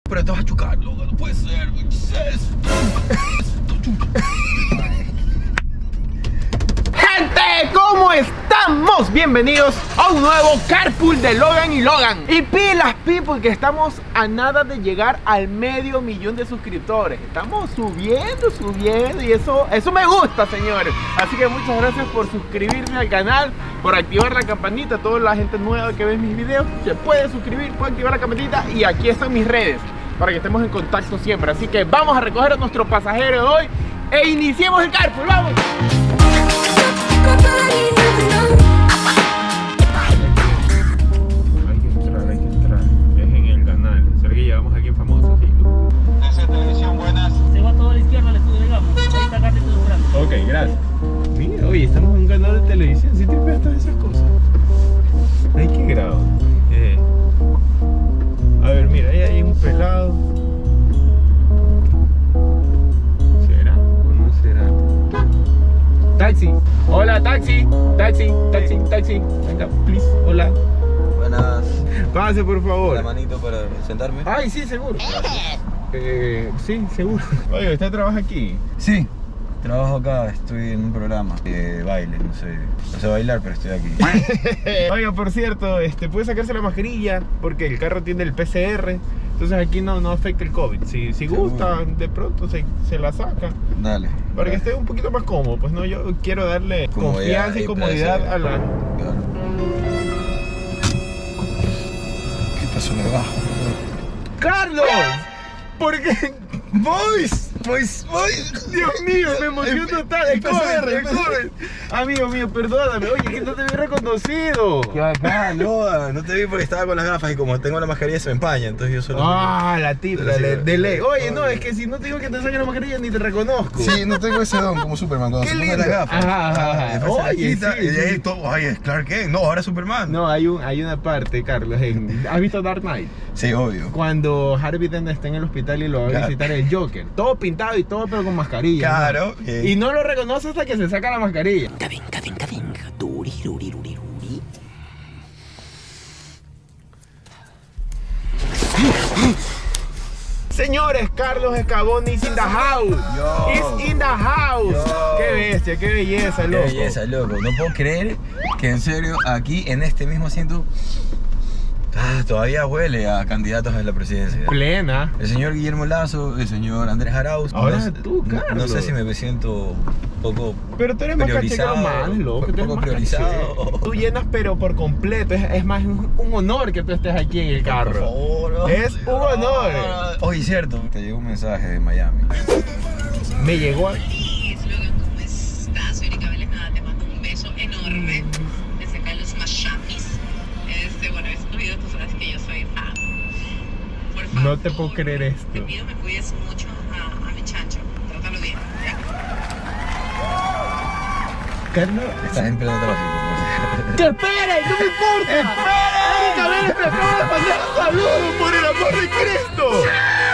Pero te vas a chocar, loco, no puede ser. Gente, ¿cómo estamos? Bienvenidos a un nuevo Carpool de Logan y Logan. Y pilas, people, que estamos a nada de llegar al 500,000 de suscriptores. Estamos subiendo y eso me gusta, señores. Así que muchas gracias por suscribirse al canal, por activar la campanita. Toda la gente nueva que ve mis videos se puede suscribir, puede activar la campanita. Y aquí están mis redes para que estemos en contacto siempre. Así que vamos a recoger a nuestro pasajero de hoy e iniciemos el Carpool, ¡vamos! Hay que entrar. Es en el canal. Será que llevamos a alguien famoso, sí. Desde televisión, buenas. Se va todo a la izquierda al estudio, digamos. Ahí está Carly Durante. Ok, gracias. Mira, oye, estamos en un canal de televisión. ¿Sí te ves todas esas cosas? Ay, qué grado. A ver, mira, ahí hay un pelado. ¿Será o no será? Taxi. Hola, taxi. Taxi. Venga, please. Hola. Buenas. Pase, por favor. La manito para sentarme. Ay, sí, seguro. Sí, seguro. Oye, ¿usted trabaja aquí? Sí. Trabajo acá, estoy en un programa de baile, no sé bailar, pero estoy aquí. Oiga, por cierto, puede sacarse la mascarilla porque el carro tiene el PCR. Entonces aquí no afecta el COVID. Si gusta, de pronto se la saca. Dale. Para que esté un poquito más cómodo. Pues no, yo quiero darle confianza y comodidad a la... Claro. ¿Qué pasó debajo? ¡Carlos! ¿Por qué? ¡Boys! Dios mío, me emociono total. El COVID. Amigo mío, perdóname. Oye, que no te había reconocido. ¡Qué bacán! No te vi porque estaba con las gafas y como tengo la mascarilla se me empaña, entonces yo solo... La tipa, de ley. Oye, no, es que si no te digo que te saquen la mascarilla ni te reconozco. Sí, no tengo ese don como Superman cuando Qué se pone lindo. las gafas. Ajá. Después se la Oye, quita sí, y de sí. ahí todo, ay, es Clark Kent. No, ahora es Superman. No, hay una parte, Carlos. ¿Has visto Dark Knight? Sí, obvio. Cuando Harvey Dent está en el hospital y lo va a Claro. visitar el Joker. Todo pintado y todo, pero con mascarilla. Claro. ¿No? Y no lo reconoce hasta que se saca la mascarilla. Señores, Carlos Escaboni is in the house. Is in the house. Yo. Qué bestia, qué belleza, loco. Qué belleza, loco. No puedo creer que en serio aquí en este mismo asiento todavía huele a candidatos a la presidencia. Plena. El señor Guillermo Lazo, el señor Andrés Arauz. Ahora no sé- tú, Carlos. No sé si me siento un poco Pero tú eres más priorizado, cachero más, loco. un tú eres poco más priorizado. cachero. Tú llenas pero por completo. Es más un honor que tú estés aquí en el carro. Por favor. Es un honor. Oye, cierto, te llegó un mensaje de Miami. Me llegó a... Logan, ¿cómo estás? Soy Erika Vélez, nada, te mando un beso enorme desde acá en los Miamis. Bueno, he escogido tus frases que yo soy fan. Por favor, No te puedo creer esto. Te pido me cuides mucho a mi chancho. Trátalo bien, ¿ya? Carlos... Estás en pleno tráfico. ¡Que esperen! ¡No me importa! ¡Erika Vélez me acaba de mandar un saludo! ¡Por el amor de Cristo!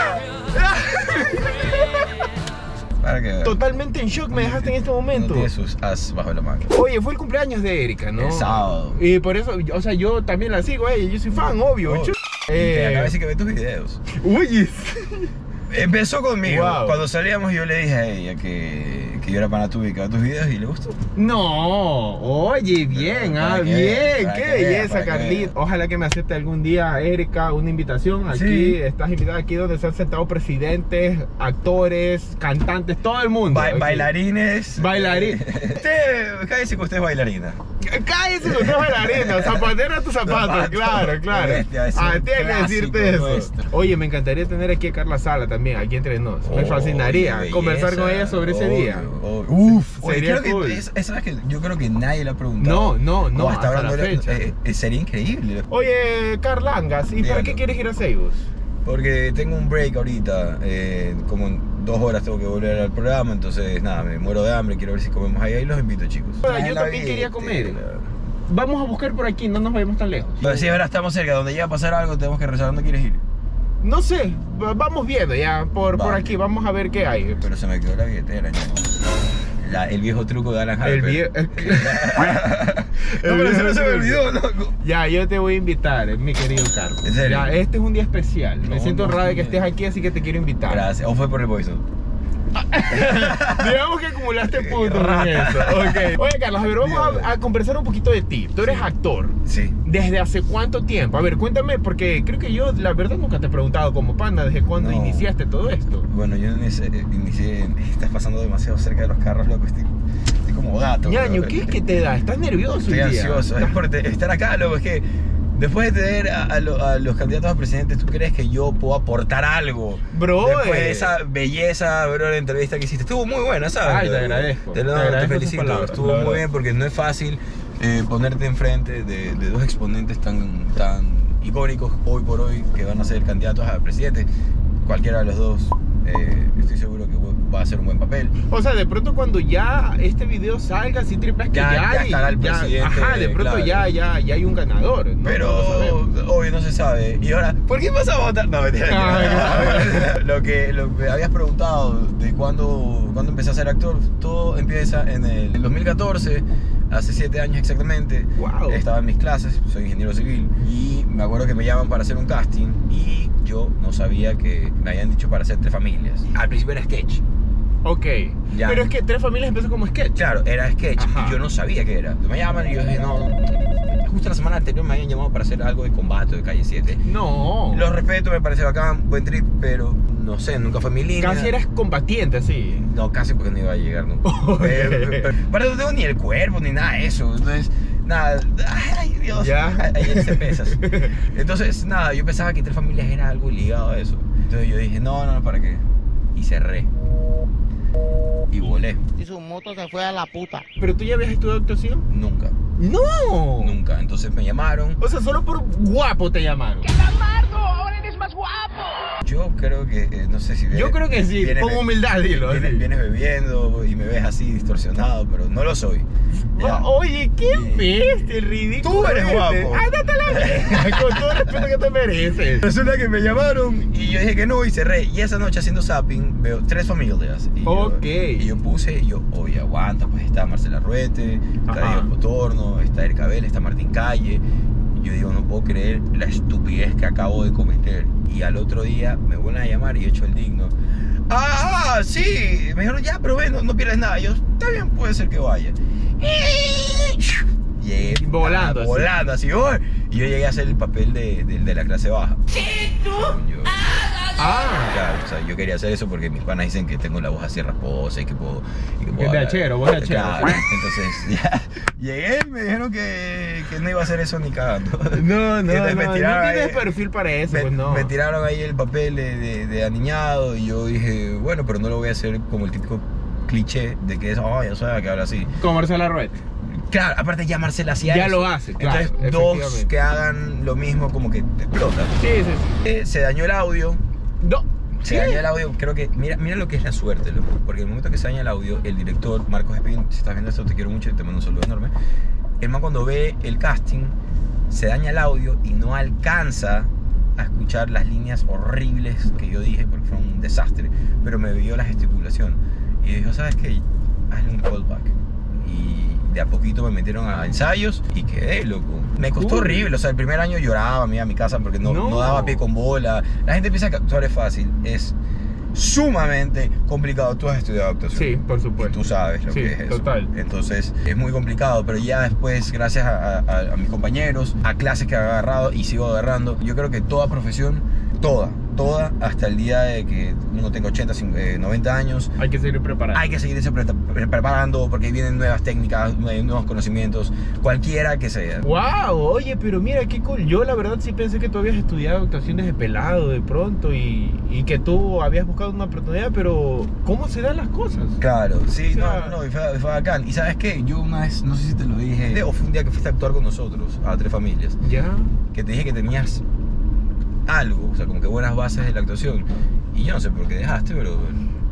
Para que Totalmente en shock me dejaste en este no momento. tiene sus as bajo la manga. Oye, fue el cumpleaños de Erika, ¿no? El sábado. Y por eso, o sea, yo también la sigo a ella, yo soy fan, obvio. Oh. Y te acabo de decir que ve tus videos. Oye, Empezó conmigo. Wow. Cuando salíamos yo le dije a ella que yo era pana tuya y que veía tus videos y le gustó. no, oye, bien, Para que bien, vea, para qué que vea, belleza, para que Carlita. vea. Ojalá que me acepte algún día, Erika, una invitación aquí. Sí. Estás invitada aquí donde se han sentado presidentes, actores, cantantes, todo el mundo. Aquí. Bailarines. Bailarín. Usted, cállese que usted es bailarina. Cállese con dos bailarinas, zapatero a tus zapatos, Zapato. claro. Bestia, es un Tiene que clásico decirte eso. nuestro. Oye, me encantaría tener aquí a Carla Sala también, aquí entre nos. Me Oh, fascinaría qué conversar con belleza. ella sobre ese Obvio, día. obvio. Uf, oye, sería creo cool. que ¿sabes qué? Yo creo que nadie le ha preguntado. No, O hasta la fecha. Sería increíble. Oye, Carlangas, ¿y para Dígalo. qué quieres ir a Seibus? Porque tengo un break ahorita, como en 2 horas tengo que volver al programa, entonces nada, me muero de hambre, quiero ver si comemos ahí los invito, chicos. Yo también quería comer. Vamos a buscar por aquí, no nos vayamos tan lejos. Pero sí, ahora estamos cerca, donde llega a pasar algo tenemos que rezar. ¿Dónde quieres ir? No sé, vamos viendo ya, por Vale. aquí, vamos a ver qué hay. Pero se me quedó la billetera, ño. El viejo truco de Alan El Harper. pero eso no se me olvidó, loco. Ya, yo te voy a invitar, mi querido Carlos. ¿En serio? Ya, este es un día especial. Me No, siento no, honrado de que sí. estés aquí, así que te quiero invitar. Gracias. ¿O fue por el voice note? Digamos que acumulaste puntos en eso. Okay. Oye, Carlos, a ver, vamos a conversar un poquito de ti. Tú eres actor. Sí. ¿Desde hace cuánto tiempo? A ver, cuéntame, porque creo que yo, la verdad, nunca te he preguntado como panda desde cuándo No. iniciaste todo esto. Bueno, yo inicié. Estás pasando demasiado cerca de los carros, loco. Estoy como gato. Ñaño, bro. ¿qué es que te da? ¿Estás nervioso Estoy hoy día? ansioso. Es por estar acá, loco. Es que después de tener a los candidatos a presidente, ¿tú crees que yo puedo aportar algo? Bro, Después de esa belleza, bro, la entrevista que hiciste. Estuvo muy buena, ¿sabes? Ay, te agradezco. Te Te agradezco sus felicito. palabras, Estuvo la muy verdad. bien porque no es fácil ponerte enfrente de dos exponentes tan icónicos hoy por hoy que van a ser candidatos a presidente. Cualquiera de los dos, estoy seguro que va a hacer un buen papel. O sea, de pronto cuando ya este video salga, si tripas que Ya estará el presidente, ajá, de pronto claro. ya hay un ganador, ¿no? Pero No lo sabemos. obvio no se sabe. Y ahora, ¿por qué vas a votar? No, mentira. Lo que me habías preguntado de cuándo empecé a ser actor, todo empieza en el 2014, hace 7 años exactamente. Wow. Estaba en mis clases, soy ingeniero civil, y me acuerdo que me llaman para hacer un casting y yo no sabía que me habían dicho para hacer 3 familias. Al principio era sketch. Ok. Ya. Pero es que Tres Familias empezó como sketch. Claro, era sketch Ajá. y yo no sabía qué era. Me llaman y yo dije, no. Justo la semana anterior me habían llamado para hacer algo de combate de Calle 7. No. Los respeto, me parece bacán, buen trip, pero no sé, nunca fue mi línea. Casi eras combatiente, así. No, casi porque no iba a llegar nunca. Pero no tengo ni el cuerpo ni nada de eso. Entonces, nada, ay Dios, Ya. ahí se pesas. Entonces, nada, yo pensaba que Tres Familias era algo ligado a eso. Entonces yo dije, no, ¿para qué? Y cerré. Y volé. Y su moto se fue a la puta. ¿Pero tú ya habías estudiado actuación? Nunca, No. nunca. Entonces me llamaron. O sea, solo por guapo te llamaron. Yo creo que, no sé si... Yo creo que sí, vienes con humildad dilo. así. Vienes bebiendo y me ves así distorsionado, pero no lo soy. Ya. Oye, qué bestia, el ridículo. Tú eres este. guapo. Ándate a la verga, con todo el respeto que te mereces. Resulta que me llamaron y yo dije que no y cerré. Y esa noche haciendo zapping veo Tres Familias. Y Ok. yo puse, oye, aguanta, pues está Marcela Ruete, está Ajá. Diego Potorno, está Erika Vélez, está Martín Calle. Y yo digo, no puedo creer la estupidez que acabo de cometer. Y al otro día me vuelven a llamar y he hecho el digno. Ah, sí. Me dijeron, ya, pero ven, no pierdes nada. Y yo, está bien, puede ser que vaya. Llegué Volando, así. volando así. ¡Oh! Y yo llegué a hacer el papel de la clase baja. Yo- Claro, o sea, yo quería hacer eso porque mis panas dicen que tengo la voz así rasposa y que puedo... Que te achero, voz de achero. Claro, entonces ya llegué y me dijeron que no iba a hacer eso ni cagando. No, Entonces me no tiraron tienes ahí- perfil para eso, Me, pues no. me tiraron ahí el papel de aniñado y yo dije, bueno, pero no lo voy a hacer como el típico cliché de que es, oh, ya sabes que habla así. Con Marcela Ruete. Claro, aparte ya Marcela hacía Ya eso. lo hace, claro, Entonces dos efectivamente. que hagan lo mismo como que te explotan. Sí, sí, sí. Se dañó el audio. No. Se ¿Qué? dañó el audio, creo que, mira lo que es la suerte, loco, porque el momento que se daña el audio, el director, Marcos Espín, si estás viendo esto, te quiero mucho y te mando un saludo enorme. El man cuando ve el casting, se daña el audio y no alcanza a escuchar las líneas horribles que yo dije, porque fue un desastre, pero me vio la gesticulación y dijo, ¿sabes qué? Hazle un callback. Y de a poquito me metieron a ensayos y quedé, loco. Me costó Uy. horrible, o sea, el primer año lloraba, me iba a mi casa porque no No. daba pie con bola. La gente piensa que actuar es fácil, es sumamente complicado. Tú has estudiado actuación. Sí, por Y supuesto. tú sabes lo Sí, que es eso. total. Entonces es muy complicado, pero ya después, gracias a mis compañeros, a clases que he agarrado y sigo agarrando, yo creo que toda profesión, toda, hasta el día de que uno tenga 80, 90 años, Hay que seguir preparado. hay que seguirse preparando porque vienen nuevas técnicas, nuevos conocimientos, cualquiera que sea. Wow, oye, pero mira qué cool. Yo la verdad sí pensé que tú habías estudiado actuación desde pelado de pronto y que tú habías buscado una oportunidad, pero ¿cómo se dan las cosas? Claro, sí, O sea, no, y fue bacán. Y sabes qué, yo una vez, no sé si te lo dije, o fue un día que fuiste a actuar con nosotros, a Tres Familias, Ya. que te dije que tenías algo, o sea, como que buenas bases de la actuación. Y yo no sé por qué dejaste, pero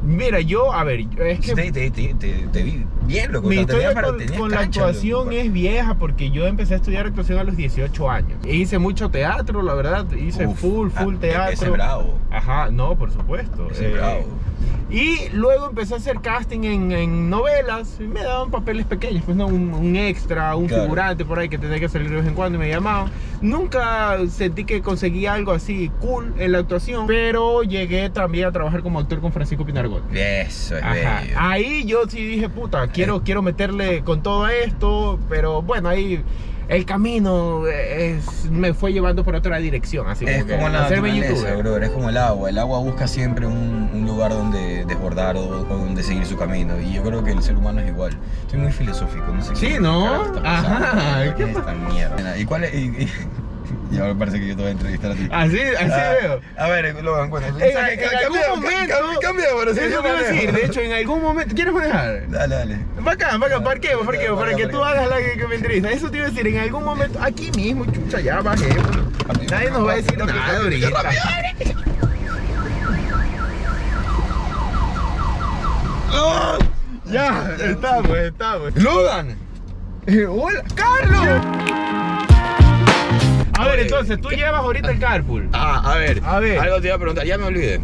Mira, yo, a ver, es que Te vi bien, loco. mi O sea, historia tenías con la cancha, actuación loco. es vieja porque yo empecé a estudiar actuación a los 18 años. Hice mucho teatro, la verdad, hice Uf, full teatro. Ese es bravo. Ajá, no, por supuesto. Ese es bravo. Y luego empecé a hacer casting en novelas. Y me daban papeles pequeños, pues no, un extra, un Claro. figurante por ahí que tenía que salir de vez en cuando y me llamaban. Nunca sentí que conseguí algo así cool en la actuación, pero llegué también a trabajar como actor con Francisco Pinargot. Eso es Ajá. bello. Ahí yo sí dije, puta, quiero meterle con todo esto, pero bueno, ahí el camino me fue llevando por otra dirección, así Es que como la hacerme naturaleza, youtuber. brother, es como el agua. El agua busca siempre un lugar donde desbordar o donde seguir su camino. Y yo creo que el ser humano es igual. Estoy muy filosófico, no sé Sí, qué ¿no? carajo está pasando. Ajá, ¿qué Esta mierda. ¿Y cuál es? Y ahora me parece que yo te voy a entrevistar a ti. Así veo. A ver, Logan, cuéntame. En algún momento... Cambia, pero si Eso yo te iba a decir, manejo. de hecho, en algún momento... ¿Quieres manejar? Dale. Bacán, parquemos, para que tú parquemos. hagas la que me entrevista. Eso te iba a decir, en algún momento, aquí mismo, chucha, ya bajemos. Nadie nos va a decir nada ahorita. ¡Oh! Ya, estamos. ¡Logan! ¡Hola, Carlos! A ver, Oye, entonces, tú llevas ahorita el carpool. A ver. A ver. Algo te iba a preguntar, ya me olvidé.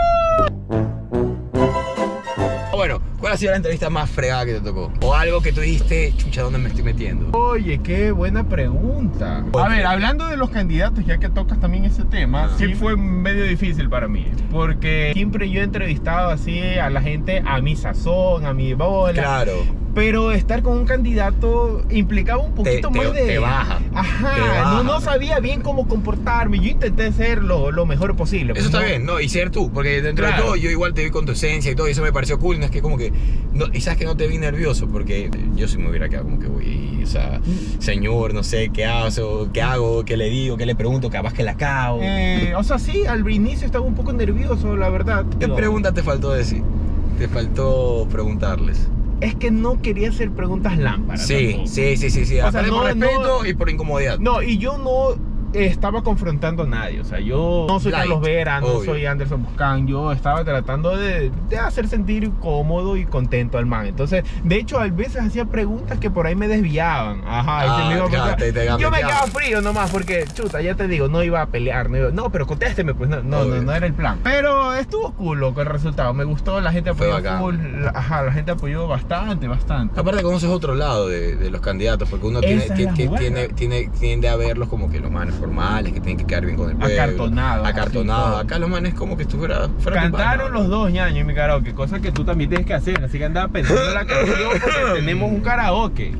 Bueno, ¿cuál ha sido la entrevista más fregada que te tocó? O algo que tú dijiste, chucha, ¿dónde me estoy metiendo? Oye, qué buena pregunta. A ver, hablando de los candidatos, ya que tocas también ese tema, sí fue medio difícil para mí. Porque siempre yo he entrevistado así a la gente a mi sazón, a mi bola. Claro. Pero estar con un candidato implicaba un poquito más de... Te baja. Ajá, Te baja. no sabía bien cómo comportarme. Yo intenté ser lo mejor posible. Eso pues, está ¿no? bien, ¿no? Y ser tú, porque dentro de Claro. todo yo igual te vi con tu esencia y todo, y eso me pareció cool, no es que como que... No, y sabes que no te vi nervioso, porque yo sí me hubiera quedado como que, uy, o sea, señor, no sé, ¿qué hago? ¿Qué le digo? ¿Qué le pregunto? Capaz que la cago. O sea, sí, al inicio estaba un poco nervioso, la verdad. ¿Qué pregunta te faltó decir? Te faltó preguntarles. Es que no quería hacer preguntas lámparas. Sí. tampoco. O O sea, sea, por no- respeto y por incomodidad. No, y yo no estaba confrontando a nadie. O sea, yo no soy Light, Carlos Vera, no obvio. soy Anderson Buscán. Yo estaba tratando de hacer sentir cómodo y contento al man. Entonces, de hecho, a veces hacía preguntas que por ahí me desviaban. Ajá, y se me iba a claro, pasar. te Yo me gambeteaba. quedaba frío nomás porque, chuta, ya te digo, no iba a pelear. No, pero contésteme, pues Obvio. no era el plan. Pero estuvo cool loco, el resultado. Me gustó, la gente Fue apoyó bacán. full. La gente apoyó bastante. Aparte conoces otro lado de los candidatos, porque uno tiene, Esa es la buena. tiende a verlos como que los manes formales, que tienen que quedar bien con el pueblo. Acartonados, Acartonados. así, Acá los manes como que fuera Cantaron los dos ñaños en mi karaoke, cosa que tú también tienes que hacer, así que andaba pensando la canción porque tenemos un karaoke.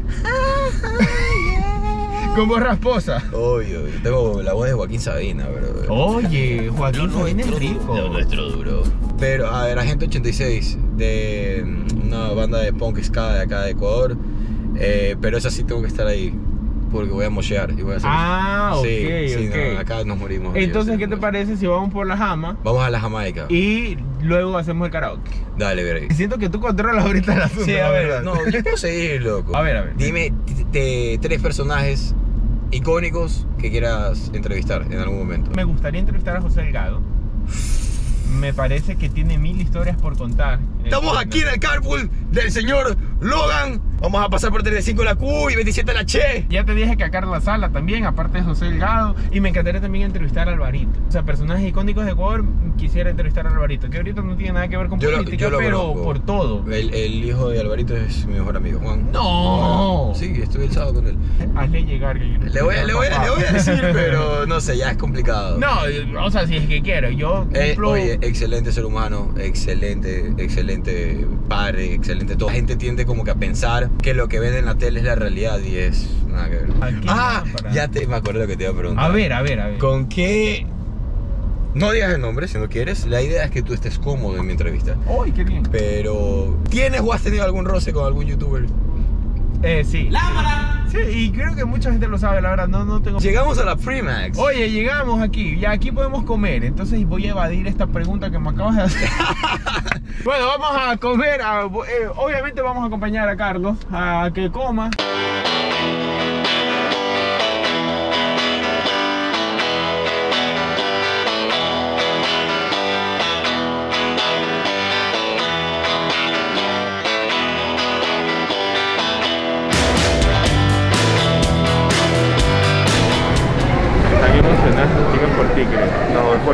Con voz rasposa. Obvio, yo tengo la voz de Joaquín Sabina, bro. Oye, Joaquín Sabina es rico. Lo nuestro duro. Pero, a ver, Agente 86, de una banda de punk ska de acá de Ecuador. Pero esa sí tengo que estar ahí, porque voy a moshear y voy a hacer... Ah, ok, sí, ok. no, acá nos morimos. Entonces, Dios, ¿qué te hermoso. parece si vamos por la Jama Vamos a la Jamaica. y luego hacemos el karaoke? Dale, veré. Siento que tú controlas ahorita el asunto. Sí, la a ver, verdad. no, yo puedo seguir, loco. A ver. Dime tres personajes icónicos que quieras entrevistar en algún momento. Me gustaría entrevistar a José Delgado. Me parece que tiene 1000 historias por contar. Estamos aquí en el carpool del señor Logan. Vamos a pasar por 35 la Q y 27 la Che. Ya te dije que a Carla Sala también, aparte de José Delgado. Y me encantaría también entrevistar a Alvarito. O sea, personajes icónicos de Ecuador, quisiera entrevistar a Alvarito. Que ahorita no tiene nada que ver con política, yo lo pero conozco. por todo. El hijo de Alvarito es mi mejor amigo, Juan. ¡No! Sí, estuve el sábado con él. Hazle llegar. Le voy a decir, pero no sé, ya es complicado. No, o sea, si es que quiero. Yo cumplo... Oye, excelente ser humano, excelente padre, excelente todo. La gente tiende como que a pensar que lo que ven en la tele es la realidad y es nada que ver. Aquí Me acuerdo lo que te iba a preguntar. A ver. ¿Con qué? No digas el nombre si no quieres. La idea es que tú estés cómodo en mi entrevista. ¡Uy, qué bien! Pero, ¿tienes o has tenido algún roce con algún youtuber? Sí. ¡Lámpara! Sí, y creo que mucha gente lo sabe, la verdad. No tengo... Llegamos a la Primax. Oye, llegamos aquí, ya aquí podemos comer, entonces voy a evadir esta pregunta que me acabas de hacer. Bueno, vamos a comer, obviamente vamos a acompañar a Carlos a que coma.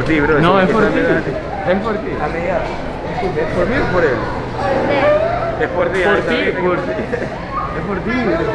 ti, bro. No, es por ti. Es por ti. A medida. ¿Es por mí o por él? Es por ti. Por ti, por ti. Es por ti, bro.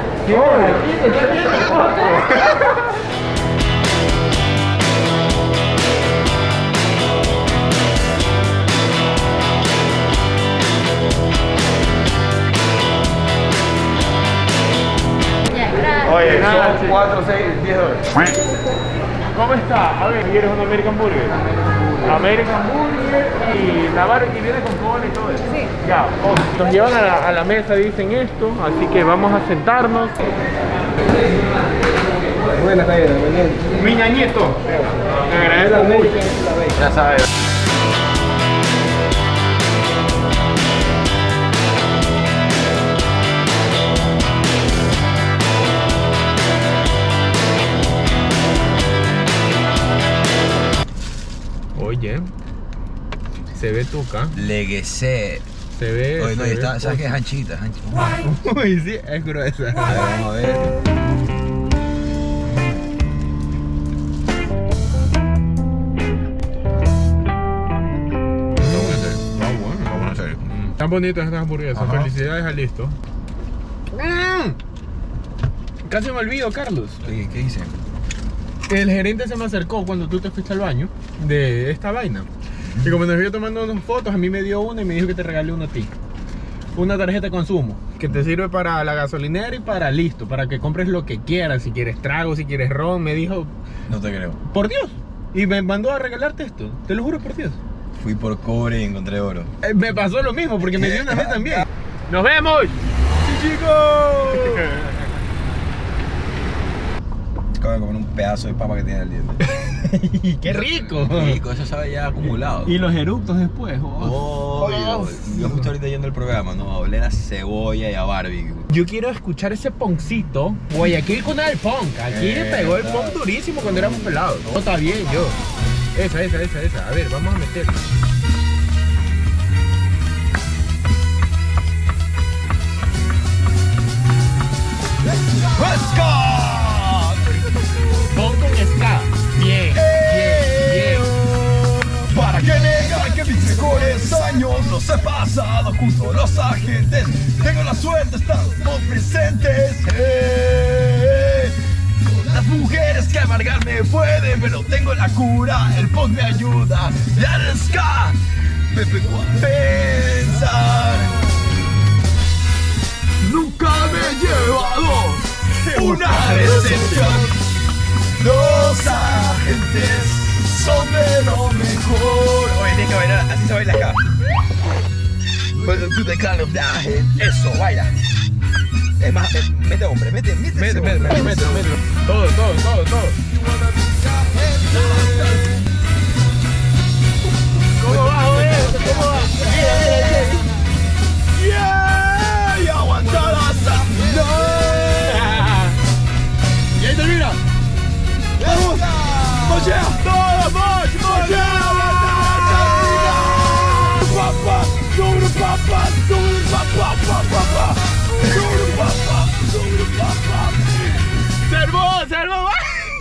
Oye, Nada, son 4, 6, 10 dólares. ¿Cómo está? A ver, ¿quieres un American Burger? American Burger y la barbecue viene con cola y todo eso. Sí. Ya, nos llevan a la mesa, dicen esto, así que vamos a sentarnos. Buenas, Javier, Mi ñañito, me agradezco mucho. ya sabes. Oye, se ve tuca, Leguecé. se ve... Oye, no, se y ve- está, ¿sabes qué? Es anchita, es anchita. Uy, sí, es gruesa. A ver, vamos a ver. Vamos a hacer. Están bonitas estas hamburguesas. Ajá. Felicidades a Listo. Casi me olvido, Carlos. Oye, ¿qué hice? El gerente se me acercó cuando tú te fuiste al baño de esta vaina. Y como nos vio tomando unas fotos, a mí me dio una y me dijo que te regalé una a ti. Una tarjeta de consumo que te sirve para la gasolinera y para Listo, para que compres lo que quieras. Si quieres trago, si quieres ron. Me dijo, No te creo. por Dios. Y me mandó a regalarte esto. Te lo juro por Dios. Fui por cobre y encontré oro. Me pasó lo mismo porque me dio una vez también. ¡Nos vemos! ¡Chicos! Acabo de comer un pedazo de papa que tiene el diente. ¡Qué rico! Rico, eso sabe ya acumulado. Y los eructos después. Yo justo ahorita yendo al programa, ¿no? A oler a cebolla y a barbecue. Yo quiero escuchar ese poncito. Guayaquil con el punk. Aquí le pegó el punk durísimo cuando éramos pelados. No, está bien, yo. Esa. A ver, vamos a meterla. ¡Let's go! Punk con ska. Bien. Para que negar que mis mejores años los he pasado junto a los agentes. Tengo la suerte de estar muy presentes. Las mujeres que amargarme pueden, pero tengo la cura, el punk me ayuda. Ya el ska me pegó a pensar. Nunca me he llevado una decepción. Los agentes son de lo mejor. Oye, tienes que bailar, así se baila acá. Welcome to the clan of the agent. Eso, baila. Es más, mete hombre, mete. Mete. Todo. ¿Cómo va, joder? ¿Cómo va? Yeah, y aguantar hasta Y ahí termina. ¡Vamos! ¡Mochea! ¡Todos, mochea! ¡Papá! ¡Sobre papá! ¡Sobre papá! ¡Papá! ¡Sobre papá! ¡Sobre papá! ¡Servo!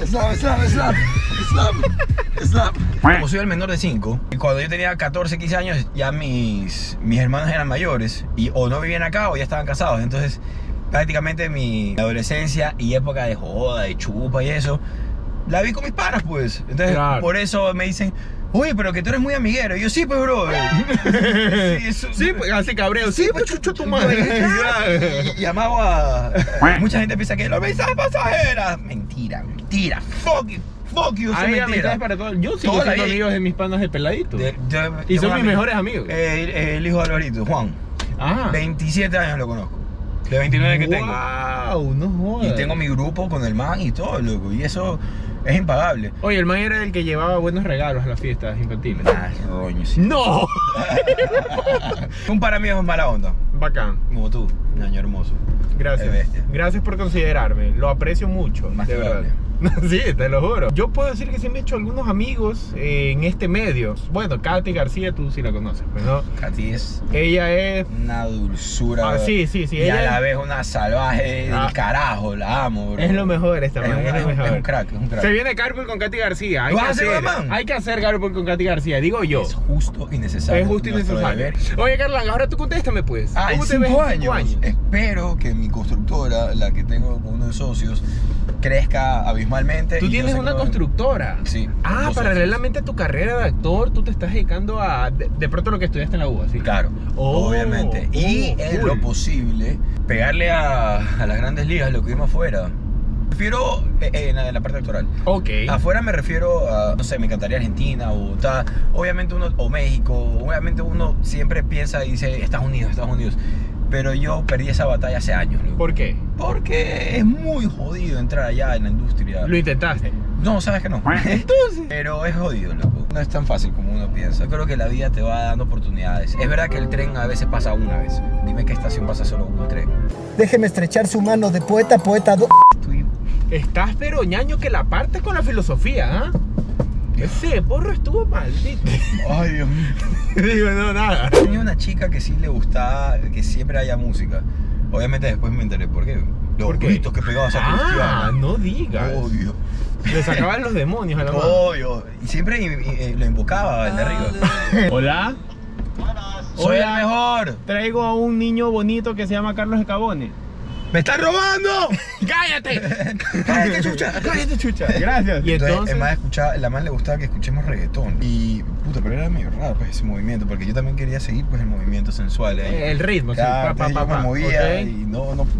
Islam. Como soy el menor de 5, y cuando yo tenía 14, 15 años, ya mis hermanos eran mayores, y o no vivían acá o ya estaban casados. Entonces, prácticamente mi adolescencia y época de joda, de chupa y eso, la vi con mis panas, pues. Entonces, Claro. por eso me dicen, oye, pero que tú eres muy amiguero. Y yo, sí, pues, bro. Sí, pues hace cabreo. Sí, pues chucho tu madre. Y amago a... Mucha gente piensa que los mensajes pasajeras. Mentira. Fuck you, Hay mentira. amistades para todos. Yo sigo Toda la siendo vida. amigos de mis panas de peladito. Y Y son mis mejores amigos. El hijo de Alvarito, Juan. Ah. 27 años lo conozco. De 29 que tengo. Wow, no jodas. Y tengo mi grupo con el man y todo, loco. Y eso es impagable. Oye, el man era el que llevaba buenos regalos a las fiestas infantiles. Ah, roño, sí. ¡No! Un par amigos mala onda. Bacán. Como tú, un año hermoso. Gracias. Qué bestia. Gracias por considerarme. Lo aprecio mucho. Más de que verdad. vale. Sí, te lo juro. Yo puedo decir que sí me he hecho algunos amigos en este medio. Bueno, Katy García, tú sí la conoces, pues, ¿no? Katy es Ella es... una dulzura. Ah, sí, sí, sí. Y Ella a la vez una salvaje del carajo, la amo, bro. es lo mejor esta man, es lo mejor. Es un crack, es un crack. Se viene Carpool con Katy García. ¿Lo vas a hacer, man? Hay que hacer Carpool con Katy García, digo yo. Es justo y necesario. Es justo y nuestro necesario. deber. Oye, Carlan, ahora tú contéstame, pues. Ah, en ¿Cómo te ves 5 en 5 años. Espero que mi constructora, la que tengo con unos socios, crezca abismalmente. Tú y yo tienes sé una que no- constructora. Sí. Ah, dos paralelamente a tu carrera de actor, tú te estás dedicando a de pronto lo que estudiaste en la UBA, ¿sí? Claro, Oh, obviamente. Y en cool. lo posible, pegarle a las grandes ligas, lo que vimos afuera. Prefiero en la parte actoral. Ok. Afuera me refiero a, no sé, me encantaría Argentina, Bogotá, obviamente uno, o México, obviamente uno siempre piensa y dice Estados Unidos, Estados Unidos. Pero yo perdí esa batalla hace años, loco. ¿Por qué? Porque es muy jodido entrar allá en la industria. Lo intentaste. No, sabes que no. Entonces. Pero es jodido, loco. No es tan fácil como uno piensa. Yo creo que la vida te va dando oportunidades. Es verdad que el tren a veces pasa una vez. Dime qué estación pasa solo un tren. Déjeme estrechar su mano de poeta, poeta. Estoy... Estás pero ñaño que la parte con la filosofía, ¿ah? Ese porro estuvo maldito. Ay, Dios mío. Digo, no, nada. Tenía una chica que sí le gustaba que siempre haya música. Obviamente después me enteré por qué. Los ¿Por qué? gritos que pegaba esa cristiana. No digas. Obvio. Le sacaban los demonios a la mano. Obvio. Y siempre lo invocaba el de arriba. Hola. Soy Hola. el mejor. Traigo a un niño bonito que se llama Carlos Escabone. ¡Me están robando! ¡Cállate! ¡Cállate, chucha! ¡Cállate, chucha! Gracias. Y Entonces, entonces... además la más le gustaba que escuchemos reggaetón. Y puta, pero era medio raro pues ese movimiento, porque yo también quería seguir pues el movimiento sensual. El ritmo, Claro, sí. entonces yo me movía Ok. y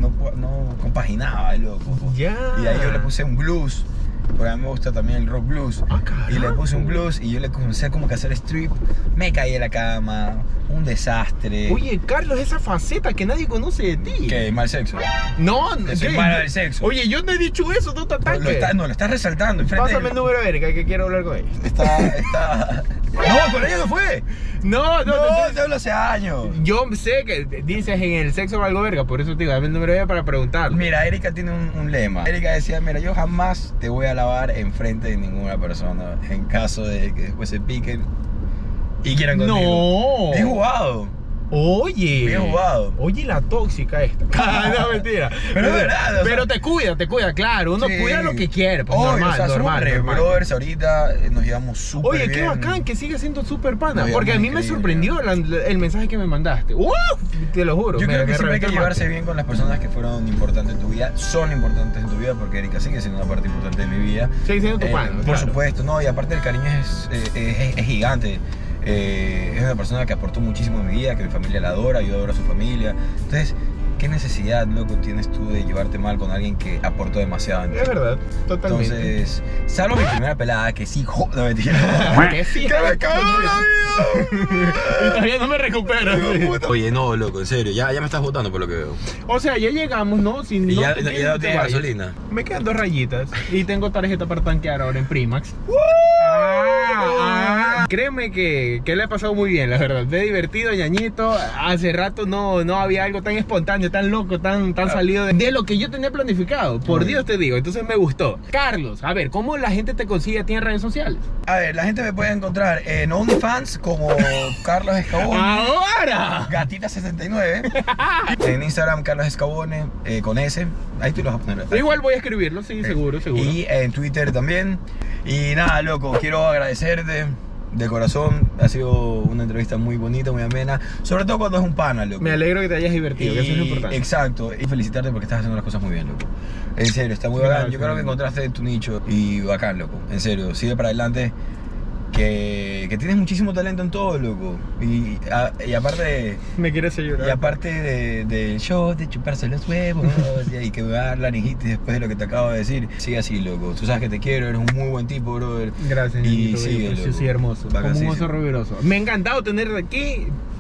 no compaginaba, loco. Ya. Y ahí yo le puse un blues, porque a mí me gusta también el rock blues. Ah, carajo. Y le puse un blues y yo le comencé como que a hacer strip. Me caí de la cama, un desastre. Oye, Carlos, esa faceta que nadie conoce de ti. Que mal sexo. No, Que soy ¿qué? malo del sexo. Oye, yo no he dicho eso, no te ataques. Lo estás resaltando. enfrente Pásame de- el número de Erika que quiero hablar con ella. Está... No, con ella no fue. No, No, te hablo hace años. Yo sé que dices en el sexo valgo verga, por eso te digo, dame el número de ella para preguntarle. Mira, Erika tiene un lema. Erika decía, mira, yo jamás te voy a lavar enfrente de ninguna persona en caso de que después se piquen y quieran contigo. No. Bien jugado. Oye. Bien jugado. Oye, la tóxica esta. No, mentira. Pero es verdad, o sea- Pero te cuida, claro. Uno Sí. cuida lo que quiere. Pues, Obvio, normal, o sea, somos normal, re normal. brothers ahorita, nos llevamos súper Oye, bien. qué bacán que sigue siendo súper pana. Nos Porque a mí llevamos me increíble. sorprendió el mensaje que me mandaste. ¡Uf! Te lo juro. Yo me- creo que me siempre hay reventó que el llevarse mate. bien con las personas que fueron importantes en tu vida. Son importantes en tu vida porque Erika sigue siendo una parte importante de mi vida. Sigue siendo tu pana, Por claro. supuesto, no, y aparte el cariño es gigante. Es una persona que aportó muchísimo en mi vida, que mi familia la adora, yo adoro a su familia. Entonces, ¿qué necesidad, loco, tienes tú de llevarte mal con alguien que aportó demasiado en ti? Es verdad, totalmente. Entonces, salvo mi primera pelada, que sí, joder, mentira. Que sí. ¡Que me cagó la vida! Y todavía no me recupero. Oye, no, loco, en serio, ya me estás votando por lo que veo. O sea, ya llegamos, ¿no? Sin, Y no ya te no quieres que te tienes vayas. gasolina. Me quedan 2 rayitas y tengo tarjeta para tanquear ahora en Primax. Créeme que le he pasado muy bien, la verdad. Me he divertido, ñañito. Hace rato no había algo tan espontáneo, tan loco, tan salido de lo que yo tenía planificado. Por Muy Dios te digo, entonces me gustó. Carlos, a ver, ¿cómo la gente te consigue a ti en redes sociales? A ver, la gente me puede encontrar en OnlyFans como Carlos Escabone. ¡Ahora! Gatita69. En Instagram, Carlos Escabone, con S. Ahí tú lo vas a poner. Igual voy a escribirlo, sí, seguro. Y en Twitter también. Y nada, loco, quiero agradecerte de corazón. Ha sido una entrevista muy bonita, muy amena. Sobre todo cuando es un pana, loco. Me alegro que te hayas divertido, que eso es lo importante. Exacto, y felicitarte porque estás haciendo las cosas muy bien, loco. En serio, está muy bacán. Yo creo que encontraste tu nicho y bacán, loco. En serio, sigue para adelante. Que tienes muchísimo talento en todo, loco. Y aparte, Me quieres llorar. y aparte del show de chuparse los huevos y que me va a dar la nijitis después de lo que te acabo de decir, sigue así, loco. Tú sabes que te quiero, eres un muy buen tipo, brother. Gracias, Y ñañito, sigue, bello, precioso loco. y hermoso. Como un Bacanísimo. oso rubiroso. Me ha encantado tenerte aquí.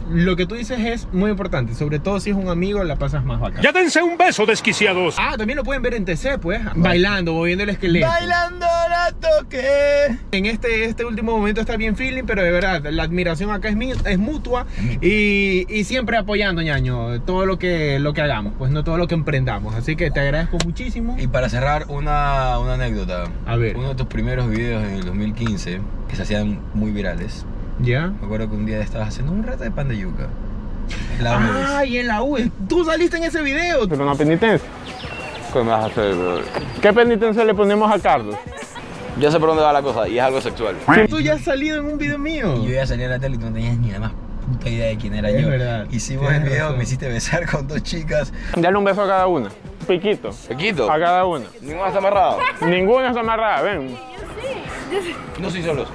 lo que tú dices es muy importante. Sobre todo si es un amigo, la pasas más bacán. ¡Ya dense un beso, desquiciados! Ah, también lo pueden ver en TC, pues. Bailando, moviendo el esqueleto. Bailando la toque. En este último momento está bien feeling, pero de verdad, la admiración acá es mutua. Y siempre apoyando, ñaño, todo lo que hagamos, pues no todo lo que emprendamos. Así que te agradezco muchísimo. Y para cerrar, una anécdota. A ver. Uno de tus primeros videos en el 2015, que se hacían muy virales. ¿Ya? Me acuerdo que un día estabas haciendo un rata de pan de yuca. Y en la U. Tú saliste en ese video. Pero una penitencia. ¿Qué me vas a hacer, bro? ¿Qué penitencia le ponemos a Carlos? Yo sé por dónde va la cosa y es algo sexual. Tú ya has salido en un video mío. Y yo ya salí a la tele y tú no tenías ni la más puta idea de quién era Es yo. verdad. Hicimos el video, me hiciste besar con 2 chicas. Dale un beso a cada una. Piquito. Pequito. A cada una. Ninguno está amarrado. Ninguna está amarrada, ven. No soy solos.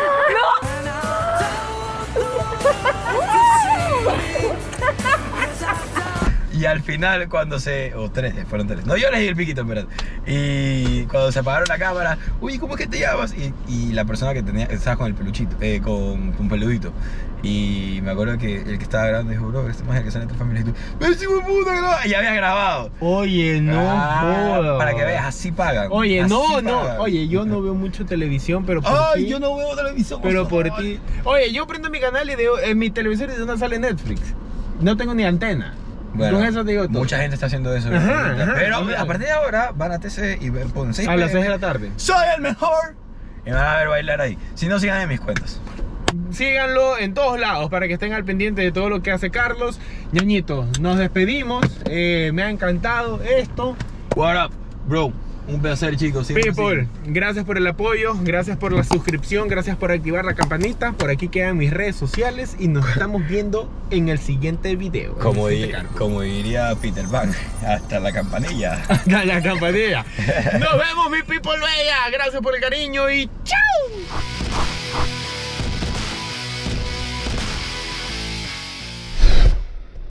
Y al final cuando fueron 3. No, yo les di el piquito en verdad. Y cuando se apagaron la cámara, uy, ¿cómo es que te llamas? Y la persona que estaba con el peluchito, con peludito. Y me acuerdo que el que estaba grabando dijo, bro, este es el que sale entre familias. Y tú, ¡me sigo puta grabado! Y ya había grabado. Oye, no jodas. Para que veas, así pagan. Oye, así no. pagan. Oye, yo no veo mucho televisión, pero por Ay, ti. yo no veo televisión. Pero por favor. ti. Oye, yo prendo mi canal y en mi televisor y de una sale Netflix. No tengo ni antena. Bueno, Con eso te digo todo. mucha gente está haciendo eso. Ajá, pero ajá. a partir de ahora van a TC y ponen 6 A las 6 de la tarde. ¡Soy el mejor! Y me van a ver bailar ahí. Si no, sigan en mis cuentas. Síganlo en todos lados para que estén al pendiente de todo lo que hace Carlos. Ñañitos, nos despedimos. Me ha encantado esto. What up, bro? Un placer, chicos. Siempre People, gracias por el apoyo, gracias por la suscripción, gracias por activar la campanita. Por aquí quedan mis redes sociales y nos estamos viendo en el siguiente video. Como diría Peter Pan, hasta la campanilla. La campanilla. Nos vemos, mi people bella. Gracias por el cariño y chao.